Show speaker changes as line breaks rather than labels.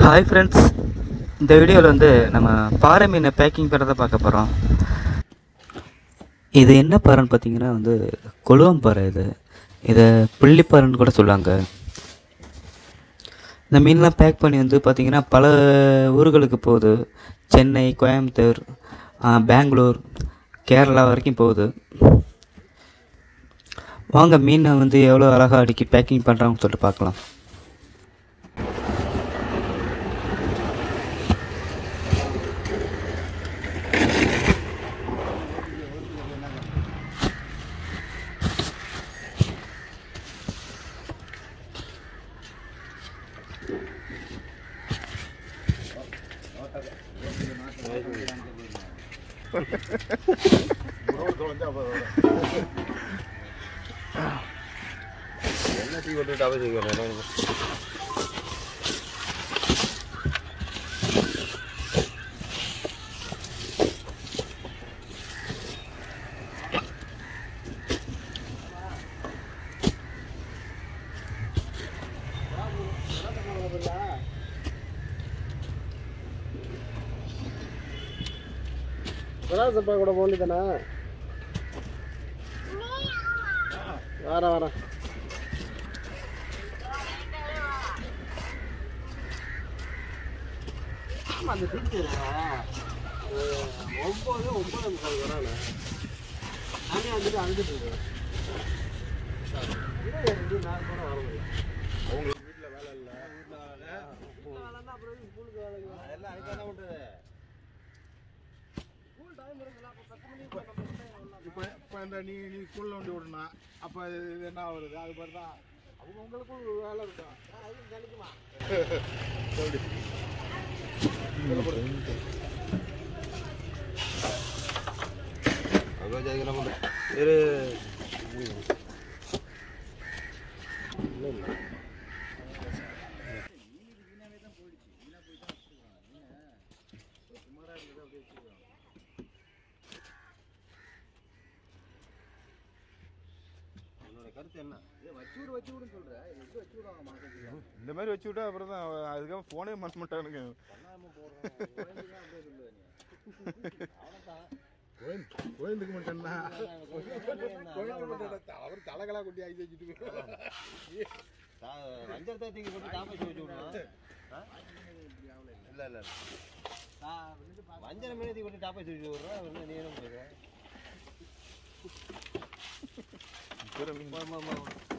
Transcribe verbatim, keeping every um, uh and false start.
Hi friends, இந்த வீடியோவில் வந்து நம்ம பாறை மீனை பேக்கிங் பண்ணுறதை பார்க்க போகிறோம். இது என்ன பாறைன்னு பார்த்தீங்கன்னா வந்து கொழுவம் பாறை. இது இதை புள்ளிப்பாறைன்னு கூட சொல்லுவாங்க. இந்த மீன்லாம் பேக் பண்ணி வந்து பார்த்திங்கன்னா பல ஊர்களுக்கு போகுது. சென்னை, கோயம்புத்தூர், பெங்களூர், கேரளா வரைக்கும் போகுது. வாங்க மீனை வந்து எவ்வளோ அழகாக அடுக்கி பேக்கிங் பண்ணுறாங்கன்னு சொல்லிட்டு பார்க்கலாம்.
என்ன டீ போட்டு டாபா செய்யணும். சப்பா கூட போண்டி தானே வர வர அந்த ஒன்பது ஒன்பது முக்கால் வரான நானே வந்துட்டு அழுதுட்டு இருக்கேன். நான் கூட வர முடியும். அவங்களுக்கு வீட்டில் வேலை இல்லை, வீட்டில் வேலை வேலைன்னா அப்புறம் ஸ்கூலுக்கு வேலை எல்லாம் அதுக்கு என்ன பண்ணுறது. இப்போ இப்போ இந்த நீ நீ ஸ்கூலில் வண்டி விடணும், அப்போ இது என்ன வருது அது மாதிரி தான் அவங்க உங்களுக்கும் வேலை இருக்கும். அதுவும் கிடைக்குமா அதான் என்ன பண்ணுறேன் வேறு இல்லை இல்லை கருத்து என்ன வச்சு விடு வச்சு விடுன்னு சொல்கிறேன். எப்படி வச்சு விடுவாங்க மாதம் இந்த மாதிரி வச்சு விட்டா அப்புறம் தான் அதுக்காக ஃபோனே பண்ண மாட்டானுங்க. பண்ணாமல் போடுறேன் கோயிலுக்கு மட்டும்னா அவர் தலைகளா கொட்டி ஆகி வச்சுட்டு அஞ்சரை தேதிக்கு போட்டு டாப்பை வச்சு விடணும். இல்லை இல்லை அஞ்சரை மணி கொண்டு டாப்பை வச்சு விடுறேன். நீ என்ன பண்ணுற?